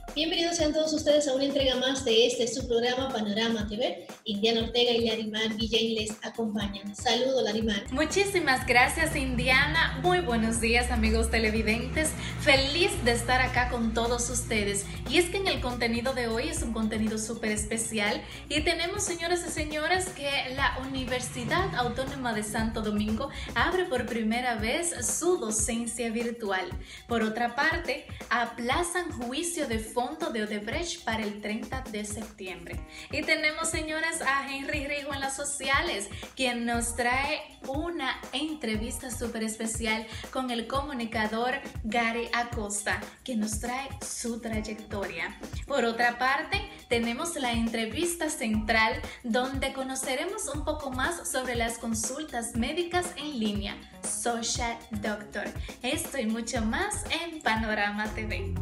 Bienvenidos sean todos ustedes a una entrega más de su programa Panorama TV. Indiana Ortega y Larimar Guillén les acompañan. Saludos, Larimar. Muchísimas gracias, Indiana. Muy buenos días, amigos televidentes. Feliz de estar acá con todos ustedes. Y es que en el contenido de hoy es un contenido súper especial y tenemos, señoras y señores, que la Universidad Autónoma de Santo Domingo abre por primera vez su docencia virtual. Por otra parte, aplazan juicio de fondo de Odebrecht para el 30 de septiembre. Y tenemos, señoras, a Henry Rigo en las sociales, quien nos trae una entrevista súper especial con el comunicador Gary Acosta, quien nos trae su trayectoria. Por otra parte, tenemos la entrevista central, donde conoceremos un poco más sobre las consultas médicas en línea, Social Doctor. Esto y mucho más en Panorama TV.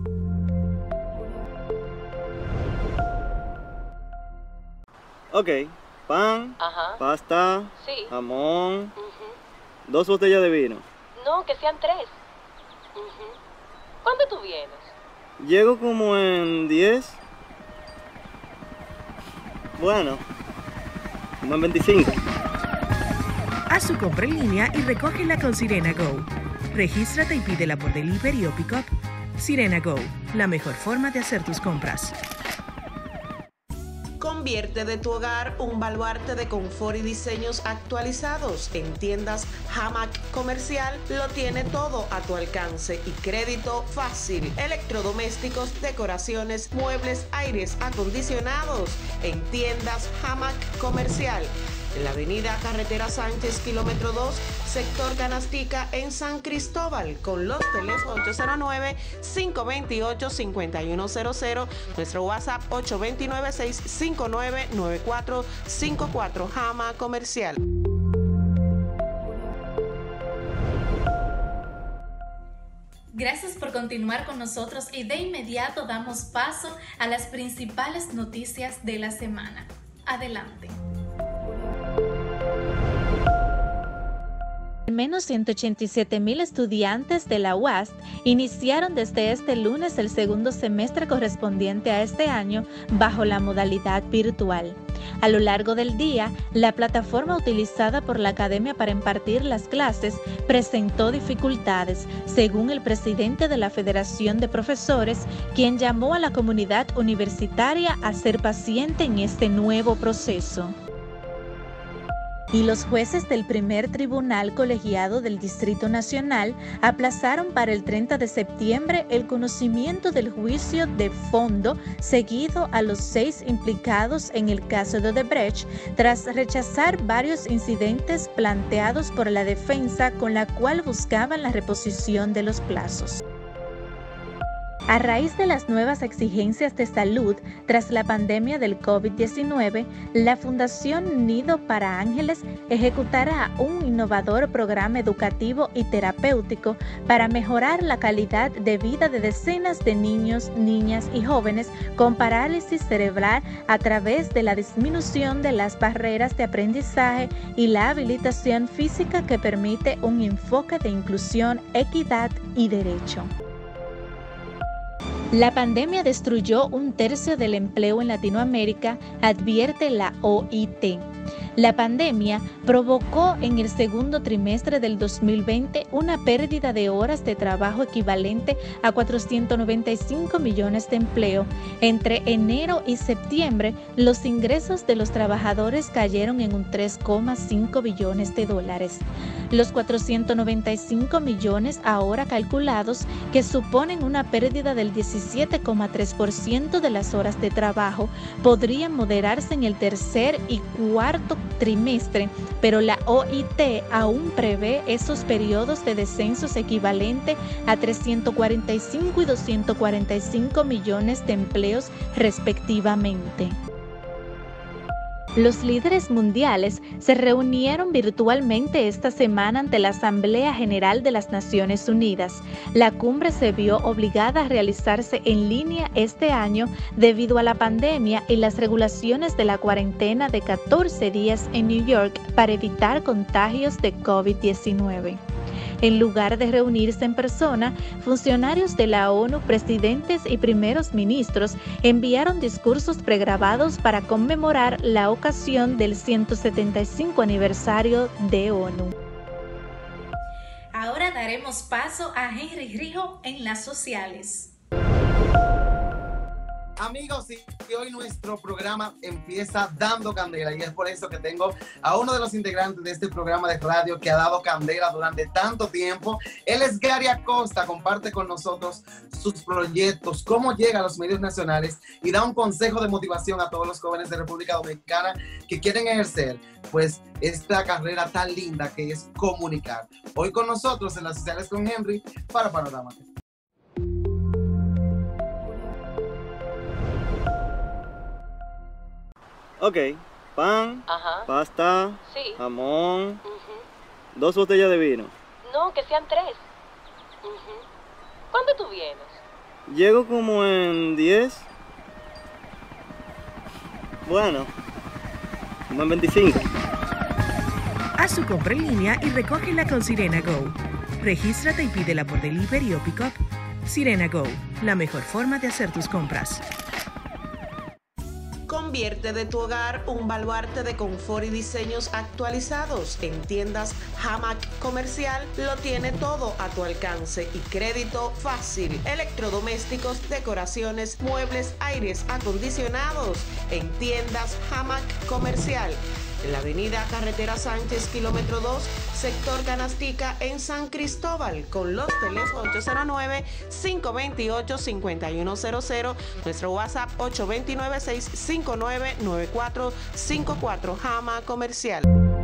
Ok, pan, pasta, sí, jamón, 2 botellas de vino. No, que sean 3. ¿Cuándo tú vienes? Llego como en 10. Bueno, como en 25. Haz tu compra en línea y recógela con Sirena Go. Regístrate y pídela por delivery o pick-up. Sirena Go, la mejor forma de hacer tus compras. Convierte de tu hogar un baluarte de confort y diseños actualizados. En tiendas Hamac Comercial lo tiene todo a tu alcance y crédito fácil. Electrodomésticos, decoraciones, muebles, aires acondicionados. En tiendas Hamac Comercial. En la avenida Carretera Sánchez, kilómetro 2, sector Canastica, en San Cristóbal, con los teléfonos 809-528-5100, nuestro WhatsApp 829-659-9454, Jama Comercial. Gracias por continuar con nosotros y de inmediato damos paso a las principales noticias de la semana. Adelante. Al menos 187,000 estudiantes de la UAST iniciaron desde este lunes el segundo semestre correspondiente a este año bajo la modalidad virtual. A lo largo del día, la plataforma utilizada por la academia para impartir las clases presentó dificultades, según el presidente de la Federación de Profesores, quien llamó a la comunidad universitaria a ser paciente en este nuevo proceso. Y los jueces del primer tribunal colegiado del Distrito Nacional aplazaron para el 30 de septiembre el conocimiento del juicio de fondo seguido a los 6 implicados en el caso de Odebrecht, tras rechazar varios incidentes planteados por la defensa con la cual buscaban la reposición de los plazos. A raíz de las nuevas exigencias de salud tras la pandemia del COVID-19, la Fundación Nido para Ángeles ejecutará un innovador programa educativo y terapéutico para mejorar la calidad de vida de decenas de niños, niñas y jóvenes con parálisis cerebral a través de la disminución de las barreras de aprendizaje y la habilitación física que permite un enfoque de inclusión, equidad y derecho. La pandemia destruyó 1/3 del empleo en Latinoamérica, advierte la OIT. La pandemia provocó en el segundo trimestre del 2020 una pérdida de horas de trabajo equivalente a 495 millones de empleo. Entre enero y septiembre, los ingresos de los trabajadores cayeron en un 3,5 billones de dólares. Los 495 millones ahora calculados, que suponen una pérdida del 17,3% de las horas de trabajo, podrían moderarse en el tercer y cuarto trimestre, pero la OIT aún prevé esos periodos de descensos equivalente a 345 y 245 millones de empleos respectivamente. Los líderes mundiales se reunieron virtualmente esta semana ante la Asamblea General de las Naciones Unidas. La cumbre se vio obligada a realizarse en línea este año debido a la pandemia y las regulaciones de la cuarentena de 14 días en New York para evitar contagios de COVID-19. En lugar de reunirse en persona, funcionarios de la ONU, presidentes y primeros ministros enviaron discursos pregrabados para conmemorar la ocasión del 175 aniversario de ONU. Ahora daremos paso a Henry Rijo en las sociales. Amigos, y hoy nuestro programa empieza dando candela y es por eso que tengo a uno de los integrantes de este programa de radio que ha dado candela durante tanto tiempo. Él es Gary Acosta, comparte con nosotros sus proyectos, cómo llega a los medios nacionales y da un consejo de motivación a todos los jóvenes de República Dominicana que quieren ejercer pues esta carrera tan linda que es comunicar. Hoy con nosotros en las sociales con Henry para Panorama. Ok, pan, pasta, sí, jamón, 2 botellas de vino. No, que sean 3. ¿Cuándo tú vienes? Llego como en 10. Bueno, como en 25. Haz tu compra en línea y recógela con Sirena Go. Regístrate y pídela por delivery o pick-up. Sirena Go, la mejor forma de hacer tus compras. Convierte de tu hogar un baluarte de confort y diseños actualizados. En tiendas Hamac Comercial lo tiene todo a tu alcance y crédito fácil. Electrodomésticos, decoraciones, muebles, aires acondicionados. En tiendas Hamac Comercial. En la avenida Carretera Sánchez, kilómetro 2, sector Canastica, en San Cristóbal, con los teléfonos 809-528-5100, nuestro WhatsApp 829-659-9454, Hamac Comercial.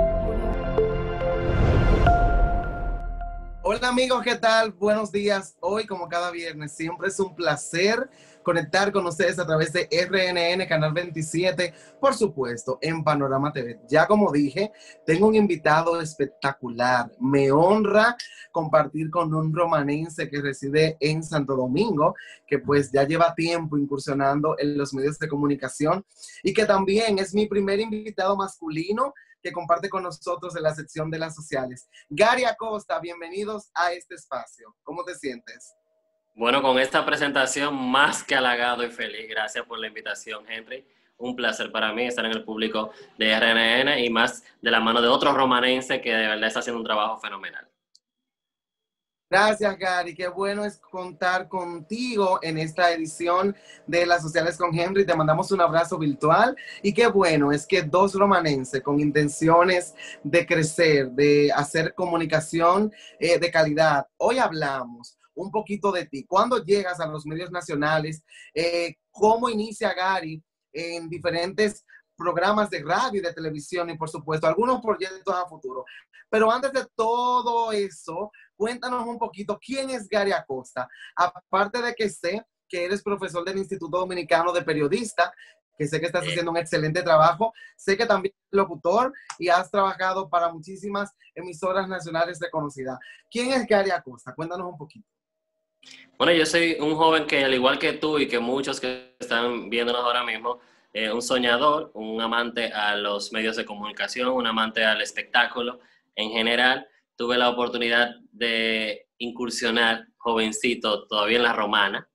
Hola amigos, ¿qué tal? Buenos días. Hoy, como cada viernes, siempre es un placer conectar con ustedes a través de RNN, Canal 27, por supuesto, en Panorama TV. Ya como dije, tengo un invitado espectacular. Me honra compartir con un romanense que reside en Santo Domingo, que pues ya lleva tiempo incursionando en los medios de comunicación y que también es mi primer invitado masculino que comparte con nosotros en la sección de las sociales. Gary Acosta, bienvenidos a este espacio. ¿Cómo te sientes? Bueno, con esta presentación más que halagado y feliz. Gracias por la invitación, Henry. Un placer para mí estar en el público de RNN y más de la mano de otro romanense que de verdad está haciendo un trabajo fenomenal. Gracias, Gary. Qué bueno es contar contigo en esta edición de las sociales con Henry. Te mandamos un abrazo virtual y qué bueno es que dos romanenses con intenciones de crecer, de hacer comunicación de calidad. Hoy hablamos un poquito de ti. ¿Cuándo llegas a los medios nacionales? ¿Cómo inicia Gary en diferentes programas de radio y de televisión y por supuesto algunos proyectos a futuro? Pero antes de todo eso, cuéntanos un poquito quién es Gary Acosta. Aparte de que sé que eres profesor del Instituto Dominicano de Periodista, que sé que estás haciendo un excelente trabajo, sé que también eres locutor y has trabajado para muchísimas emisoras nacionales reconocidas. ¿Quién es Gary Acosta? Cuéntanos un poquito. Bueno, yo soy un joven que, al igual que tú y que muchos que están viéndonos ahora mismo, un soñador, un amante a los medios de comunicación, un amante al espectáculo en general. Tuve la oportunidad de incursionar jovencito, todavía en La Romana,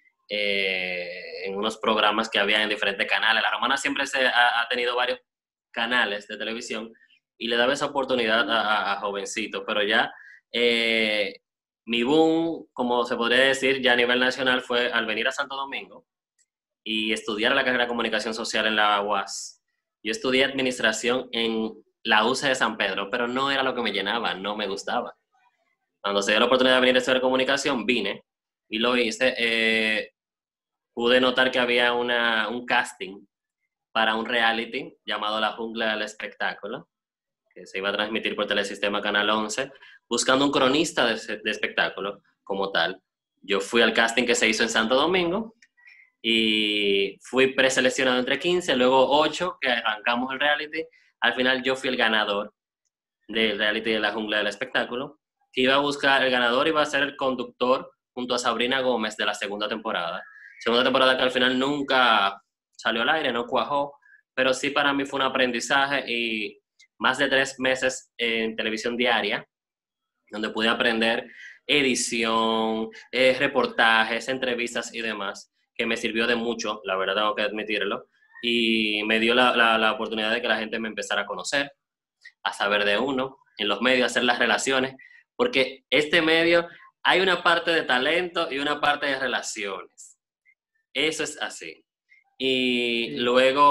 en unos programas que había en diferentes canales. La Romana siempre ha tenido varios canales de televisión y le daba esa oportunidad a jovencitos, pero ya mi boom, como se podría decir, ya a nivel nacional fue al venir a Santo Domingo y estudiar la carrera de Comunicación Social en la UAS. Yo estudié Administración en la UCE de San Pedro, pero no era lo que me llenaba, no me gustaba. Cuando se dio la oportunidad de venir a estudiar Comunicación, vine y lo hice. Pude notar que había un casting para un reality llamado La Jungla del Espectáculo, que se iba a transmitir por Telesistema Canal 11, buscando un cronista de espectáculo como tal. Yo fui al casting que se hizo en Santo Domingo y fui preseleccionado entre 15, luego 8, que arrancamos el reality. Al final yo fui el ganador del reality de La Jungla del Espectáculo. Iba a buscar, el ganador iba a ser el conductor junto a Sabrina Gómez de la segunda temporada. Segunda temporada que al final nunca salió al aire, no cuajó, pero sí para mí fue un aprendizaje y más de 3 meses en televisión diaria, donde pude aprender edición, reportajes, entrevistas y demás, que me sirvió de mucho, la verdad tengo que admitirlo, y me dio la oportunidad de que la gente me empezara a conocer, a saber de uno, en los medios, a hacer las relaciones, porque este medio hay una parte de talento y una parte de relaciones. Eso es así. Y luego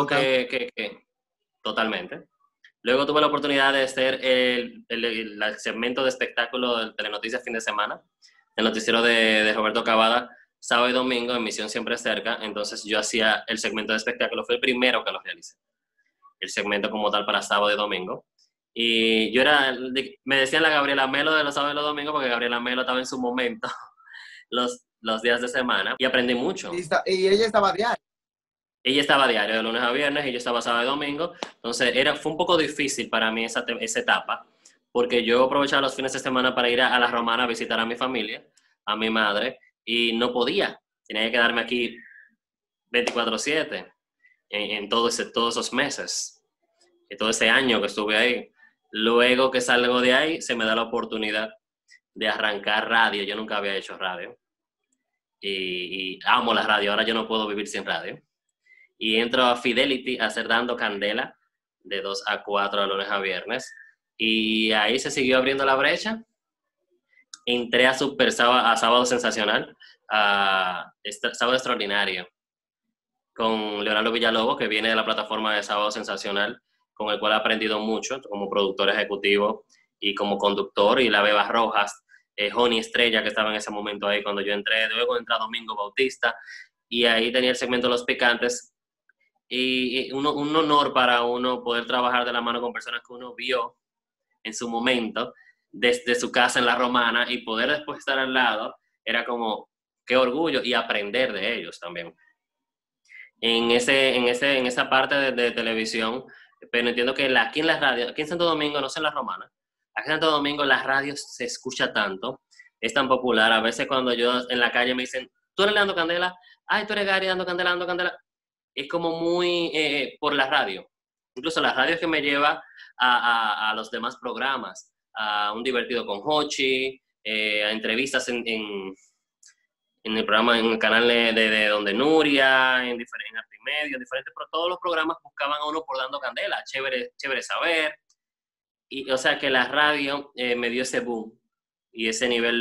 totalmente. Luego tuve la oportunidad de hacer el segmento de espectáculo de Telenoticias fin de semana, el noticiero de Roberto Cavada, sábado y domingo, en Misión Siempre Cerca. Entonces yo hacía el segmento de espectáculo, fue el primero que lo realicé. El segmento como tal para sábado y domingo. Y yo me decían la Gabriela Melo de los sábados y los domingos, porque Gabriela Melo estaba en su momento los días de semana, y aprendí mucho. Y ella estaba diario. Ella estaba diario de lunes a viernes y yo estaba sábado y domingo. Entonces fue un poco difícil para mí esa etapa, porque yo aprovechaba los fines de semana para ir a La Romana a visitar a mi familia, a mi madre, y no podía. Tenía que quedarme aquí 24/7 en todos esos meses, y todo ese año que estuve ahí. Luego que salgo de ahí, se me da la oportunidad de arrancar radio. Yo nunca había hecho radio. Y amo la radio. Ahora yo no puedo vivir sin radio. Y entro a Fidelity a hacer Dando Candela de 2 a 4 de lunes a viernes. Y ahí se siguió abriendo la brecha. Entré a Sábado Sensacional, a Sábado Extraordinario, con Leonardo Villalobos, que viene de la plataforma de Sábado Sensacional, con el cual he aprendido mucho como productor ejecutivo y como conductor, y la Beba Rojas, Joni Estrella, que estaba en ese momento ahí cuando yo entré. Luego entra Domingo Bautista, y ahí tenía el segmento Los Picantes, y un honor para uno poder trabajar de la mano con personas que uno vio en su momento, desde su casa en La Romana, y poder después estar al lado, era como, qué orgullo, y aprender de ellos también. En esa parte de televisión, pero entiendo que aquí en la radio, aquí en Santo Domingo, no sé en La Romana, aquí en Santo Domingo la radio se escucha tanto, es tan popular. A veces cuando yo en la calle me dicen, ¿tú eres Dando Candela? Ay, tú eres Gary Dando Candela, Dando Candela. Es como muy por la radio. Incluso la radio es que me lleva a los demás programas, a Un Divertido con Hochi, a entrevistas en el programa, en el canal de Donde Nuria, en Arte y Medio, diferentes, pero todos los programas buscaban a uno por Dando Candela, chévere saber. Y, o sea, que la radio me dio ese boom y ese nivel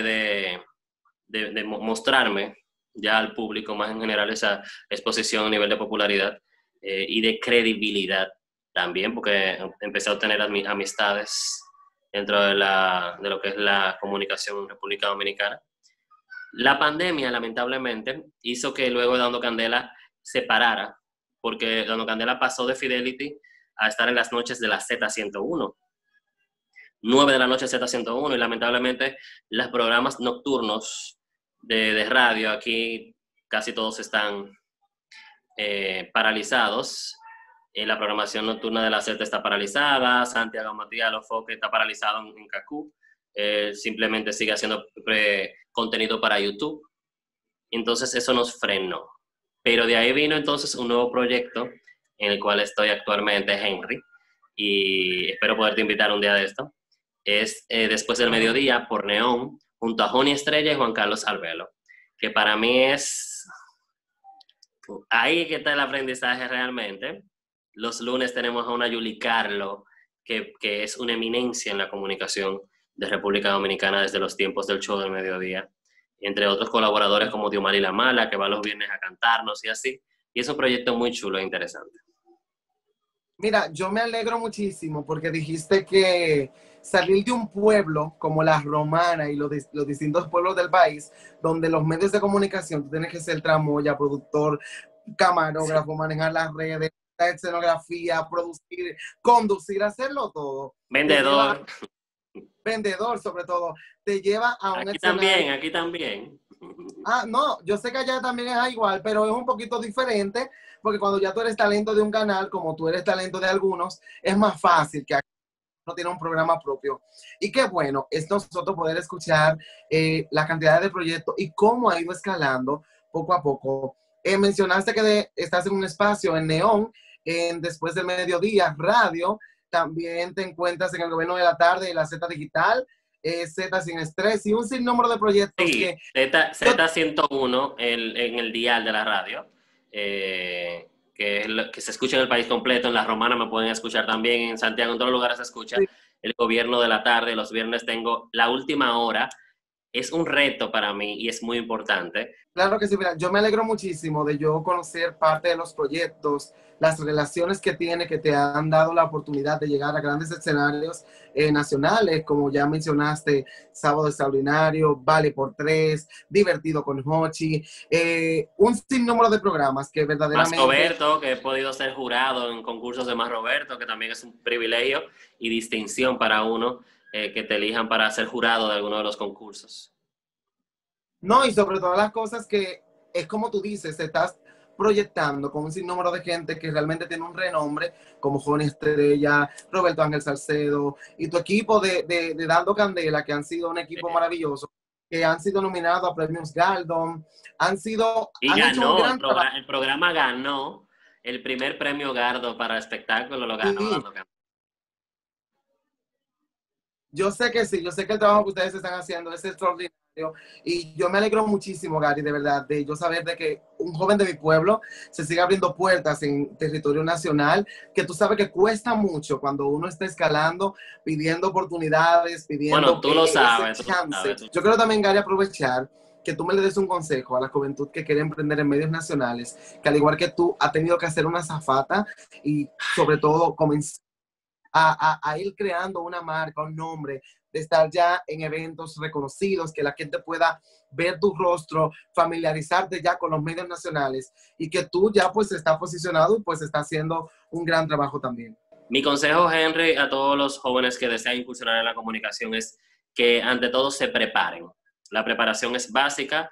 de mostrarme ya al público, más en general, esa exposición, nivel de popularidad y de credibilidad también, porque empecé a obtener amistades dentro de lo que es la comunicación en República Dominicana. La pandemia, lamentablemente, hizo que luego Dando Candela se parara, porque Dando Candela pasó de Fidelity a estar en las noches de la Z101. 9 de la noche Z101, y lamentablemente los programas nocturnos de radio aquí casi todos están paralizados. La programación nocturna de la Z está paralizada, Santiago Matías Lofoque está paralizado en Cacú, simplemente sigue haciendo contenido para YouTube. Entonces eso nos frenó. Pero de ahí vino entonces un nuevo proyecto en el cual estoy actualmente, Henry, y espero poderte invitar un día de esto. Es Después del Mediodía por Neón, junto a Joni Estrella y Juan Carlos Albelo, que para mí es ahí que está el aprendizaje realmente. Los lunes tenemos a una Yuli Carlo, que es una eminencia en la comunicación de República Dominicana desde los tiempos del show del mediodía, entre otros colaboradores como Diomari La Mala, que va los viernes a cantarnos y así, y es un proyecto muy chulo e interesante. Mira, yo me alegro muchísimo porque dijiste que salir de un pueblo como La Romana y los distintos pueblos del país, donde los medios de comunicación, tú tienes que ser tramoya, productor, camarógrafo, manejar las redes, la escenografía, producir, conducir, hacerlo todo. Vendedor. Vendedor, sobre todo. Te lleva a un escenario. Aquí también. Ah, no, yo sé que allá también es igual, pero es un poquito diferente, porque cuando ya tú eres talento de un canal, como tú eres talento de algunos, es más fácil que no tiene un programa propio. Y qué bueno es nosotros poder escuchar la cantidad de proyectos y cómo ha ido escalando poco a poco. Mencionaste que estás en un espacio en Neón, Después del Mediodía, radio. También te encuentras en El Gobierno de la Tarde y la Z Digital. Z Sin Estrés y un sinnúmero de proyectos. Sí, Z101 en el dial de la radio, que se escucha en el país completo. En La Romana me pueden escuchar también, en Santiago, en todos los lugares se escucha. Sí. El Gobierno de la Tarde, los viernes tengo La Última Hora. Es un reto para mí y es muy importante. Claro que sí, mira, yo me alegro muchísimo de yo conocer parte de los proyectos, las relaciones que tiene, que te han dado la oportunidad de llegar a grandes escenarios nacionales, como ya mencionaste, Sábado Extraordinario, Vale por 3, Divertido con Hochi, un sinnúmero de programas que verdaderamente... Más Roberto, que he podido ser jurado en concursos de Más Roberto, que también es un privilegio y distinción para uno, que te elijan para ser jurado de alguno de los concursos. No, y sobre todas las cosas que es como tú dices, te estás proyectando con un sinnúmero de gente que realmente tiene un renombre, como Johnny Estrella, Roberto Ángel Salcedo, y tu equipo de Dando Candela, que han sido un equipo maravilloso, que han sido nominados a premios Galdon, han ganó, el programa ganó el primer premio Gardo para espectáculo, lo ganó Dando Candela. Yo sé que sí, yo sé que el trabajo que ustedes están haciendo es extraordinario y yo me alegro muchísimo, Gary, de verdad, de yo saber de que un joven de mi pueblo se sigue abriendo puertas en territorio nacional, que tú sabes que cuesta mucho cuando uno está escalando, pidiendo oportunidades, pidiendo... Bueno, tú lo sabes. Yo quiero también, Gary, aprovechar que tú me le des un consejo a la juventud que quiere emprender en medios nacionales, que al igual que tú ha tenido que hacer una azafata y sobre todo comenzar a ir creando una marca, un nombre, de estar ya en eventos reconocidos, que la gente pueda ver tu rostro, familiarizarte ya con los medios nacionales y que tú ya pues estás posicionado y pues estás haciendo un gran trabajo también. Mi consejo, Henry, a todos los jóvenes que desean incursionar en la comunicación es que ante todo se preparen. La preparación es básica,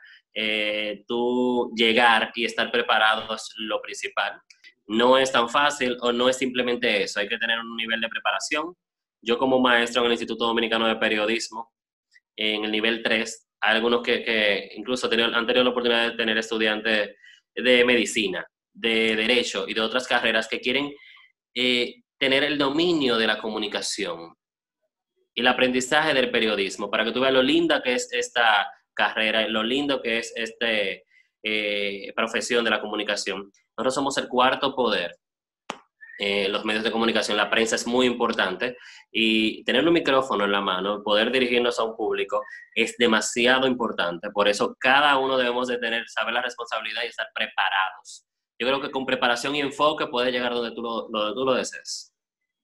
tú llegar y estar preparado es lo principal. No es tan fácil o no es simplemente eso, hay que tener un nivel de preparación. Yo como maestro en el Instituto Dominicano de Periodismo, en el nivel 3, hay algunos que incluso han tenido la oportunidad de tener estudiantes de medicina, de derecho y de otras carreras que quieren tener el dominio de la comunicación y el aprendizaje del periodismo, para que tú veas lo linda que es esta carrera, lo lindo que es esta profesión de la comunicación. Nosotros somos el cuarto poder. Los medios de comunicación, la prensa es muy importante y tener un micrófono en la mano, poder dirigirnos a un público es demasiado importante. Por eso cada uno debemos de saber la responsabilidad y estar preparados. Yo creo que con preparación y enfoque puedes llegar donde tú lo desees.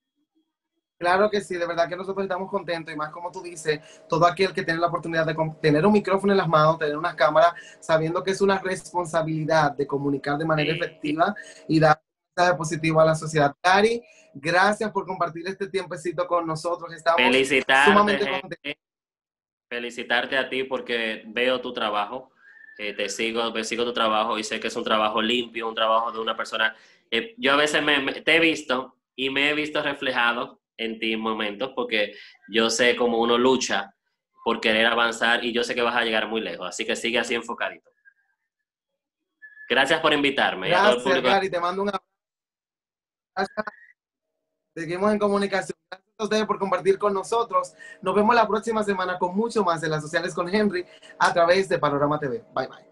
Claro que sí, de verdad que nosotros estamos contentos y más como tú dices, todo aquel que tiene la oportunidad de tener un micrófono en las manos, tener unas cámaras, sabiendo que es una responsabilidad de comunicar de manera efectiva y dar un mensaje positivo a la sociedad. Gary, gracias por compartir este tiempecito con nosotros. Estamos sumamente contentos. Felicitarte a ti porque veo tu trabajo, sigo tu trabajo y sé que es un trabajo limpio, un trabajo de una persona. Yo a veces te he visto y me he visto reflejado en ti en momentos, porque yo sé cómo uno lucha por querer avanzar y yo sé que vas a llegar muy lejos, así que sigue así enfocadito. Gracias por invitarme. Gracias, Gary, te mando un abrazo. Seguimos en comunicación. Gracias a ustedes por compartir con nosotros. Nos vemos la próxima semana con mucho más de las sociales con Henry a través de Panorama TV. Bye, bye.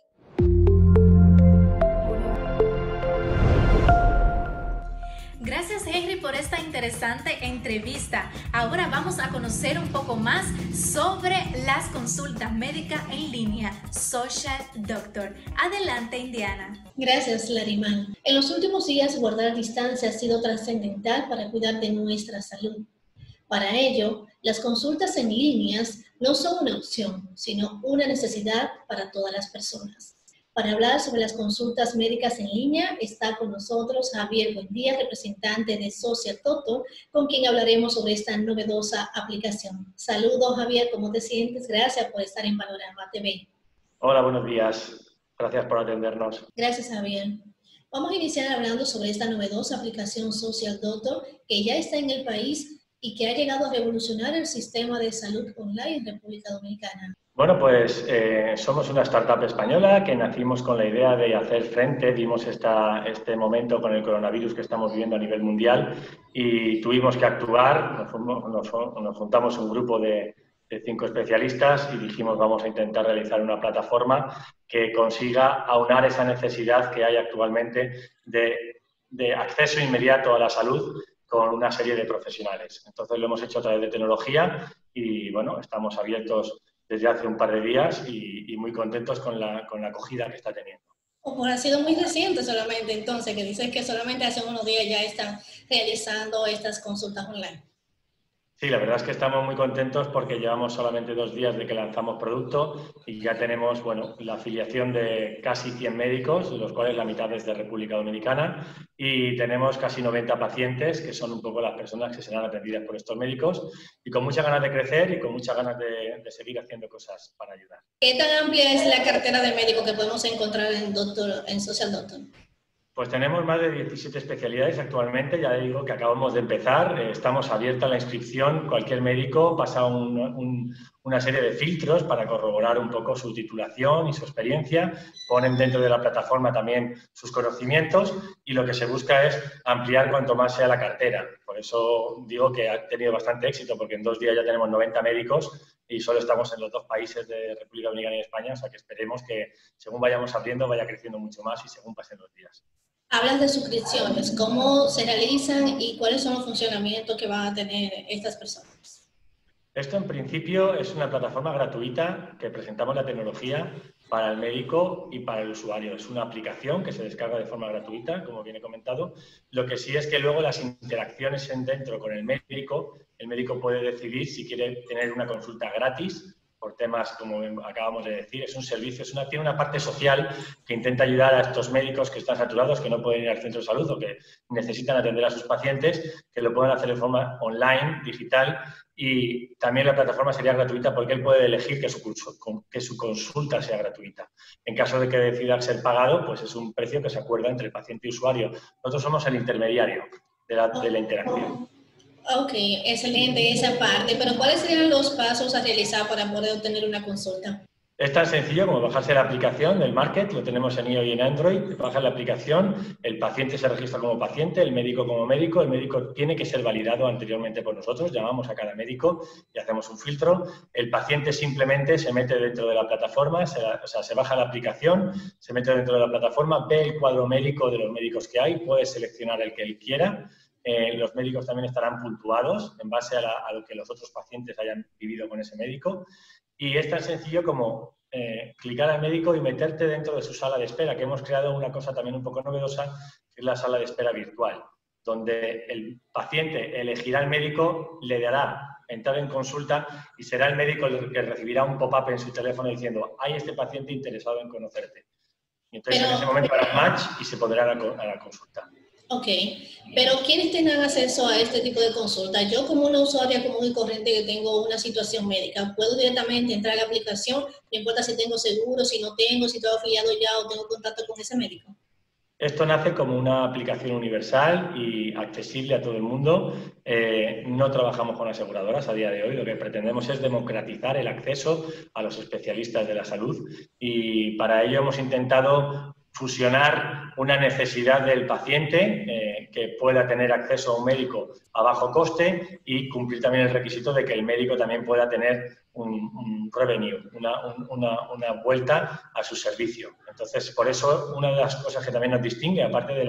Gracias, Henry, por esta interesante entrevista. Ahora vamos a conocer un poco más sobre las consultas médicas en línea, Social Doctor. Adelante, Indiana. Gracias, Larimar. En los últimos días, guardar distancia ha sido trascendental para cuidar de nuestra salud. Para ello, las consultas en líneas no son una opción, sino una necesidad para todas las personas. Para hablar sobre las consultas médicas en línea, está con nosotros Javier Buendía, representante de Social Doctor, con quien hablaremos sobre esta novedosa aplicación. Saludos, Javier, ¿cómo te sientes? Gracias por estar en Panorama TV. Hola, buenos días. Gracias por atendernos. Gracias, Javier. Vamos a iniciar hablando sobre esta novedosa aplicación Social Doctor, que ya está en el país y que ha llegado a revolucionar el sistema de salud online en República Dominicana. Bueno, pues somos una startup española que nacimos con la idea de hacer frente, vimos este momento con el coronavirus que estamos viviendo a nivel mundial y tuvimos que actuar, nos juntamos un grupo de 5 especialistas y dijimos vamos a intentar realizar una plataforma que consiga aunar esa necesidad que hay actualmente de acceso inmediato a la salud con una serie de profesionales. Entonces lo hemos hecho a través de tecnología y bueno, estamos abiertos desde hace un par de días y muy contentos con la acogida que está teniendo. Pues ha sido muy reciente solamente entonces, que dices que solamente hace unos días ya están realizando estas consultas online. Sí, la verdad es que estamos muy contentos porque llevamos solamente 2 días de que lanzamos producto y ya tenemos, bueno, la afiliación de casi 100 médicos, de los cuales la mitad es de República Dominicana, y tenemos casi 90 pacientes, que son un poco las personas que serán atendidas por estos médicos, y con muchas ganas de crecer y con muchas ganas de seguir haciendo cosas para ayudar. ¿Qué tan amplia es la cartera de médicos que podemos encontrar en Social Doctor? Pues tenemos más de 17 especialidades actualmente, ya digo que acabamos de empezar, estamos abiertos a la inscripción, cualquier médico pasa una serie de filtros para corroborar un poco su titulación y su experiencia, ponen dentro de la plataforma también sus conocimientos y lo que se busca es ampliar cuanto más sea la cartera. Por eso digo que ha tenido bastante éxito, porque en 2 días ya tenemos 90 médicos y solo estamos en los 2 países de República Dominicana y España, o sea que esperemos que según vayamos abriendo vaya creciendo mucho más y según pasen los días. Hablas de suscripciones, ¿cómo se realizan y cuáles son los funcionamientos que van a tener estas personas? Esto en principio es una plataforma gratuita que presentamos la tecnología para el médico y para el usuario. Es una aplicación que se descarga de forma gratuita, como bien he comentado. Lo que sí es que luego las interacciones dentro con el médico puede decidir si quiere tener una consulta gratis por temas, como acabamos de decir, es un servicio, tiene una parte social que intenta ayudar a estos médicos que están saturados, que no pueden ir al centro de salud o que necesitan atender a sus pacientes, que lo puedan hacer de forma online, digital, y también la plataforma sería gratuita porque él puede elegir que su consulta sea gratuita. En caso de que decida ser pagado, pues es un precio que se acuerda entre el paciente y usuario. Nosotros somos el intermediario de la interacción. Ok, excelente esa parte, pero ¿cuáles serían los pasos a realizar para poder obtener una consulta? Es tan sencillo como bajarse la aplicación del Market, lo tenemos en iOS y en Android, bajar la aplicación, el paciente se registra como paciente, el médico como médico, el médico tiene que ser validado anteriormente por nosotros, llamamos a cada médico y hacemos un filtro, el paciente simplemente se mete dentro de la plataforma, se baja la aplicación, se mete dentro de la plataforma, ve el cuadro médico de los médicos que hay, puede seleccionar el que él quiera. Los médicos también estarán puntuados en base a lo que los otros pacientes hayan vivido con ese médico. Y es tan sencillo como clicar al médico y meterte dentro de su sala de espera, que hemos creado una cosa también un poco novedosa, que es la sala de espera virtual, donde el paciente elegirá al médico, le dará entrar en consulta y será el médico el que recibirá un pop-up en su teléfono diciendo hay este paciente interesado en conocerte. Y entonces en ese momento hará match y se pondrá a la consulta. Ok, pero ¿quiénes tengan acceso a este tipo de consulta? Yo como una usuaria común y corriente que tengo una situación médica, ¿puedo directamente entrar a la aplicación? No importa si tengo seguro, si no tengo, si estoy afiliado ya o tengo contacto con ese médico. Esto nace como una aplicación universal y accesible a todo el mundo. No trabajamos con aseguradoras a día de hoy. Lo que pretendemos es democratizar el acceso a los especialistas de la salud y para ello hemos intentado fusionar una necesidad del paciente que pueda tener acceso a un médico a bajo coste y cumplir también el requisito de que el médico también pueda tener un revenue, una vuelta a su servicio. Entonces, por eso, una de las cosas que también nos distingue, aparte de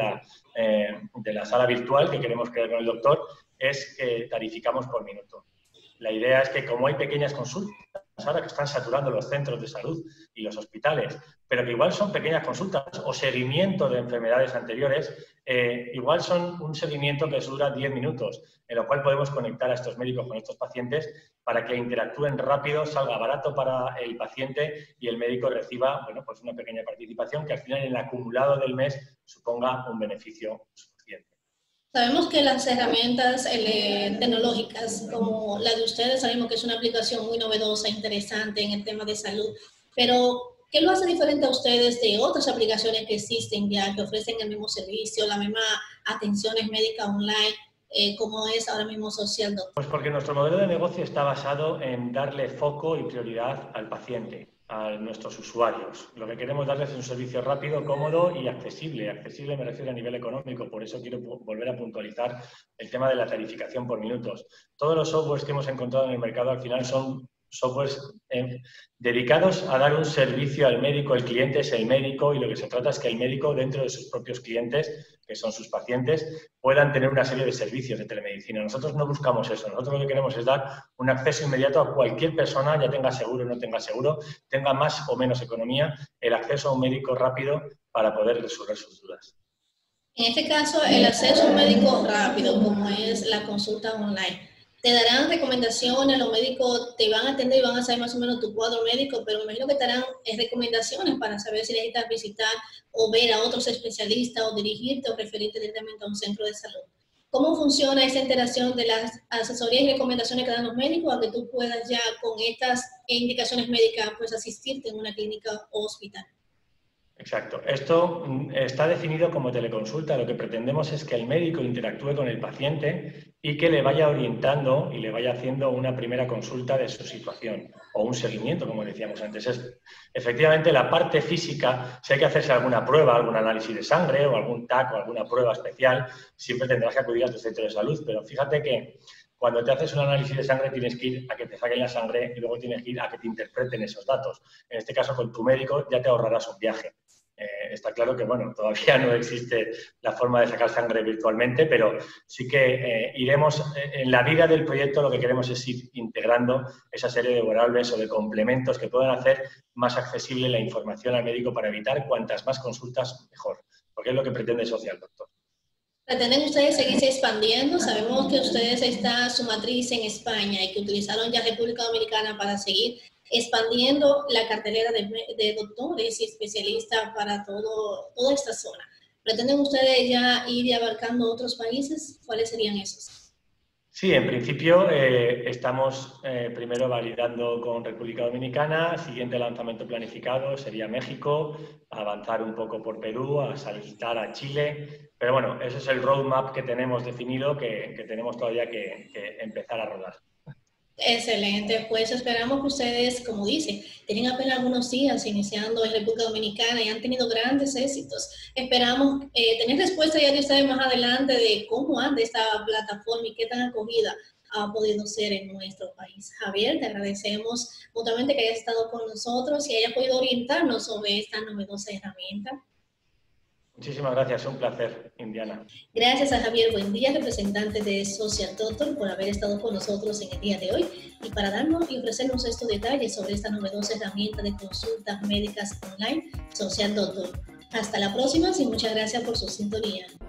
la sala virtual que queremos crear con el doctor, es que tarificamos por minuto. La idea es que como hay pequeñas consultas, ahora que están saturando los centros de salud y los hospitales, pero que igual son pequeñas consultas o seguimiento de enfermedades anteriores, igual son un seguimiento que dura 10 minutos, en lo cual podemos conectar a estos médicos con estos pacientes para que interactúen rápido, salga barato para el paciente y el médico reciba, bueno, pues una pequeña participación que al final en el acumulado del mes suponga un beneficio suficiente. Sabemos que las herramientas tecnológicas como la de ustedes, sabemos que es una aplicación muy novedosa, interesante en el tema de salud, pero ¿qué lo hace diferente a ustedes de otras aplicaciones que existen ya, que ofrecen el mismo servicio, la misma atenciones médicas online, como es ahora mismo Social Doctor? Pues porque nuestro modelo de negocio está basado en darle foco y prioridad al paciente, a nuestros usuarios. Lo que queremos darles es un servicio rápido, cómodo y accesible. Accesible me refiero a nivel económico, por eso quiero volver a puntualizar el tema de la tarificación por minutos. Todos los softwares que hemos encontrado en el mercado al final son softwares dedicados a dar un servicio al médico. El cliente es el médico y lo que se trata es que el médico, dentro de sus propios clientes, que son sus pacientes, puedan tener una serie de servicios de telemedicina. Nosotros no buscamos eso. Nosotros lo que queremos es dar un acceso inmediato a cualquier persona, ya tenga seguro o no tenga seguro, tenga más o menos economía, el acceso a un médico rápido para poder resolver sus dudas. En este caso, el acceso a un médico rápido, como es la consulta online, te darán recomendaciones, los médicos te van a atender y van a saber más o menos tu cuadro médico, pero me imagino que te darán recomendaciones para saber si necesitas visitar o ver a otros especialistas o dirigirte o referirte directamente a un centro de salud. ¿Cómo funciona esa interacción de las asesorías y recomendaciones que dan los médicos a que tú puedas ya con estas indicaciones médicas pues asistirte en una clínica o hospital? Exacto. Esto está definido como teleconsulta. Lo que pretendemos es que el médico interactúe con el paciente y que le vaya orientando y le vaya haciendo una primera consulta de su situación o un seguimiento, como decíamos antes. Efectivamente, la parte física, si hay que hacerse alguna prueba, algún análisis de sangre o algún TAC o alguna prueba especial, siempre tendrás que acudir a tu centro de salud. Pero fíjate que cuando te haces un análisis de sangre tienes que ir a que te saquen la sangre y luego tienes que ir a que te interpreten esos datos. En este caso, con tu médico ya te ahorrarás un viaje. Está claro que, bueno, todavía no existe la forma de sacar sangre virtualmente, pero sí que iremos, en la vida del proyecto lo que queremos es ir integrando esa serie de wearables o de complementos que puedan hacer más accesible la información al médico para evitar cuantas más consultas mejor, porque es lo que pretende Social Doctor. ¿Pretenden ustedes seguirse expandiendo? Sabemos que ustedes está su matriz en España y que utilizaron ya República Dominicana para seguir expandiendo la cartelera de doctores y especialistas para toda esta zona. ¿Pretenden ustedes ya ir abarcando otros países? ¿Cuáles serían esos? Sí, en principio estamos primero validando con República Dominicana, siguiente lanzamiento planificado sería México, avanzar un poco por Perú, a saltar a Chile, pero bueno, ese es el roadmap que tenemos definido, que tenemos todavía que empezar a rodar. Excelente, pues esperamos que ustedes, como dice, tienen apenas algunos días iniciando en República Dominicana y han tenido grandes éxitos. Esperamos tener respuesta ya de ustedes más adelante de cómo anda esta plataforma y qué tan acogida ha podido ser en nuestro país. Javier, te agradecemos mutuamente que hayas estado con nosotros y hayas podido orientarnos sobre esta novedosa herramienta. Muchísimas gracias, un placer, Indiana. Gracias a Javier Buendía, representante de Social Doctor, por haber estado con nosotros en el día de hoy y para darnos y ofrecernos estos detalles sobre esta novedosa herramienta de consultas médicas online, Social Doctor. Hasta la próxima y muchas gracias por su sintonía.